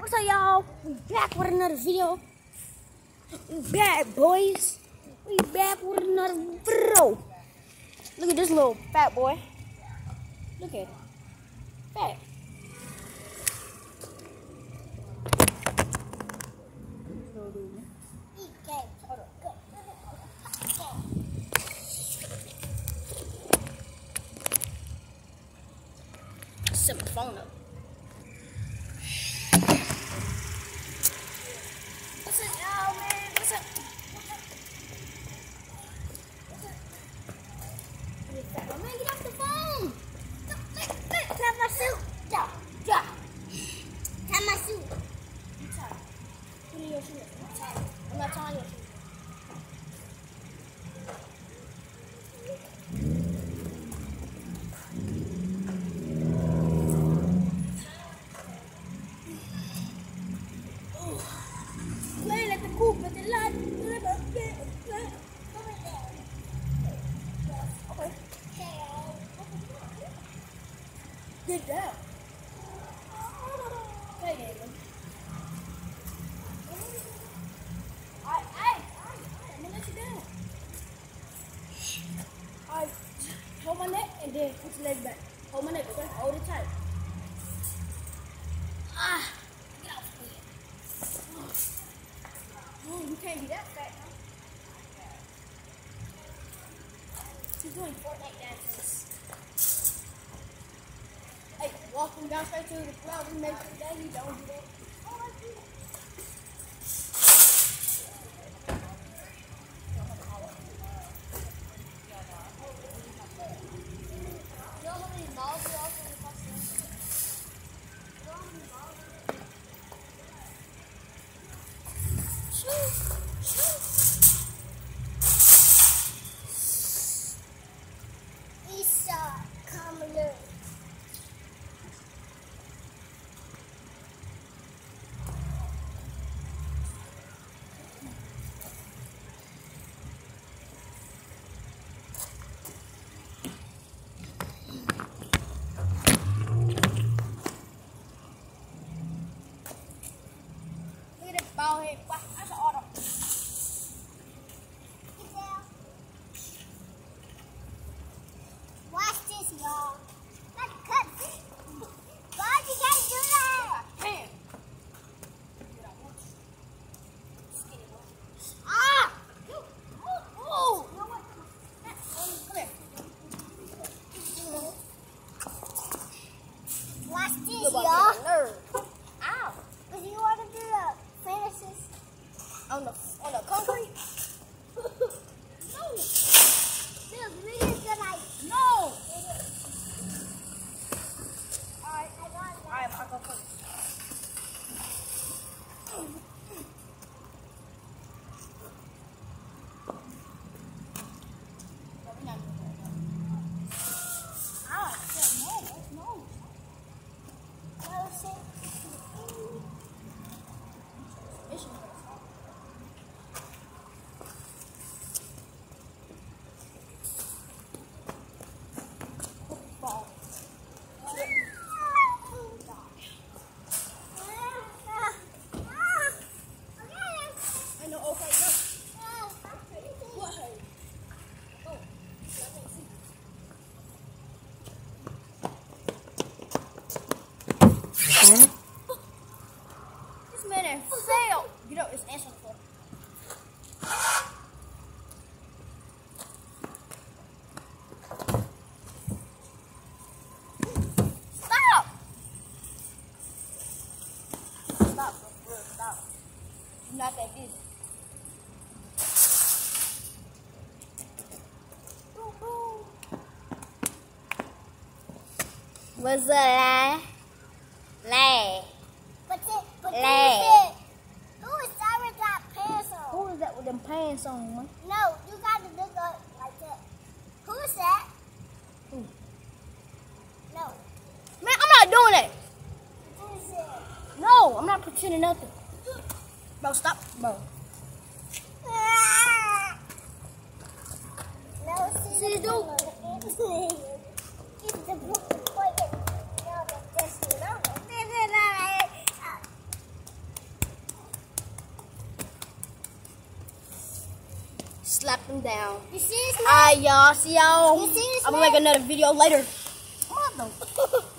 What's up, y'all? We back with another video. We back, boys. We back with another video. Look at this little fat boy. Look at him. Fat. Set my phone up. What's up, y'all, man? What's up? Man, get off the phone. Tap my suit. Tie my suit. You tired. Put in your shoes. I'm tired. I'm not tying your shoes. Playing at the coop at the lot. Okay. Get down. Hey, David. I'm gonna let you down. Alright, hold my neck and then put your leg back. Hold my neck, okay? Hold it tight. Get off of here. You can't be that fat, huh? She's doing Fortnite dances. Hey, walking down straight to the clouds and make sure that you don't do that. Ball head. Wow, that's an auto. Watch this, y'all. Let's cut this. God, you can't do that. I can. Ah! Oh! Come here. Watch this, y'all. Ow. Because you want to do the fantasies on the concrete? No. This video is like no. Alright, I'll go first. This man had failed. You know, it's answering for. Stop! Stop, bro. Stop. You're not that busy. What's up, Lay? But who is that with that pants on? Who is that with them pants on, man? No, you got to look up like that. Who is that? Who? No. Man, I'm not doing that. Who is that? No, I'm not pretending nothing. Bro, stop, bro. No, see, dude. Slap them down. You see this? Alright, y'all. See y'all. I'm gonna make another video later. Mother.